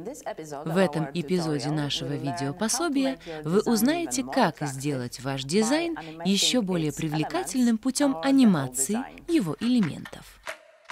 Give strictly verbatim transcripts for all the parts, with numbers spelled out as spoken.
В этом эпизоде нашего видеопособия вы узнаете, как сделать ваш дизайн еще более привлекательным путем анимации его элементов.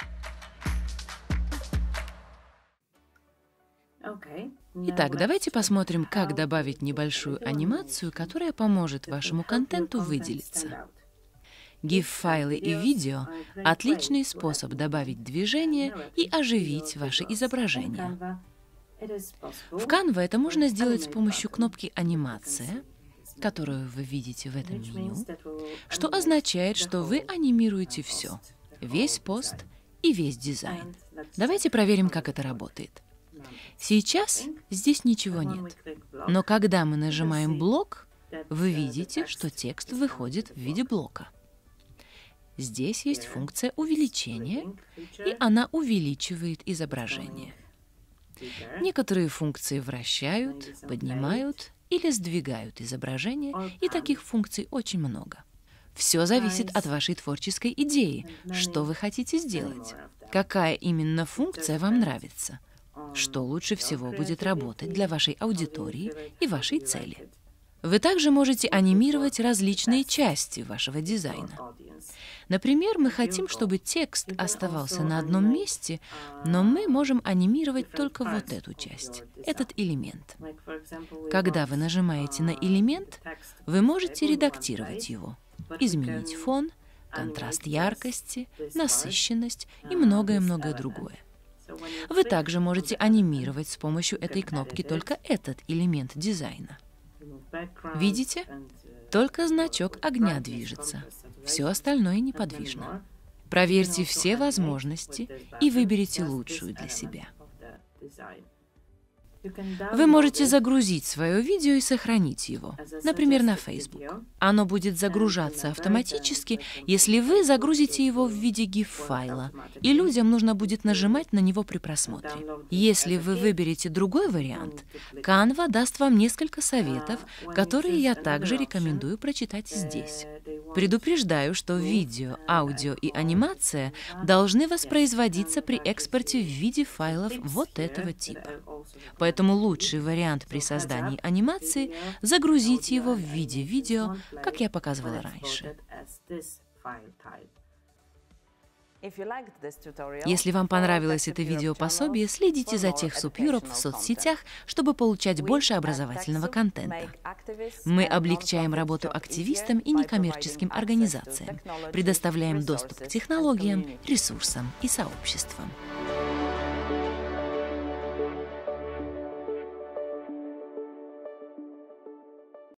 Итак, давайте посмотрим, как добавить небольшую анимацию, которая поможет вашему контенту выделиться. гиф-файлы и видео – отличный способ добавить движение и оживить ваше изображение. В Canva это можно сделать с помощью кнопки «Анимация», которую вы видите в этом меню, что означает, что вы анимируете все, весь пост и весь дизайн. Давайте проверим, как это работает. Сейчас здесь ничего нет, но когда мы нажимаем «Блок», вы видите, что текст выходит в виде блока. Здесь есть функция увеличения, и она увеличивает изображение. Некоторые функции вращают, поднимают или сдвигают изображение, и таких функций очень много. Все зависит от вашей творческой идеи, что вы хотите сделать, какая именно функция вам нравится, что лучше всего будет работать для вашей аудитории и вашей цели. Вы также можете анимировать различные части вашего дизайна. Например, мы хотим, чтобы текст оставался на одном месте, но мы можем анимировать только вот эту часть, этот элемент. Когда вы нажимаете на элемент, вы можете редактировать его, изменить фон, контраст яркости, насыщенность и многое-многое другое. Вы также можете анимировать с помощью этой кнопки только этот элемент дизайна. Видите? Только значок огня движется. Все остальное неподвижно. Проверьте все возможности и выберите лучшую для себя. Вы можете загрузить свое видео и сохранить его, например, на Facebook. Оно будет загружаться автоматически, если вы загрузите его в виде гиф-файла, и людям нужно будет нажимать на него при просмотре. Если вы выберете другой вариант, Canva даст вам несколько советов, которые я также рекомендую прочитать здесь. Предупреждаю, что видео, аудио и анимация должны воспроизводиться при экспорте в виде файлов вот этого типа. Поэтому лучший вариант при создании анимации – загрузить его в виде видео, как я показывала раньше. Если вам понравилось это видеопособие, следите за TechSoup Europe в соцсетях, чтобы получать больше образовательного контента. Мы облегчаем работу активистам и некоммерческим организациям, предоставляем доступ к технологиям, ресурсам и сообществам.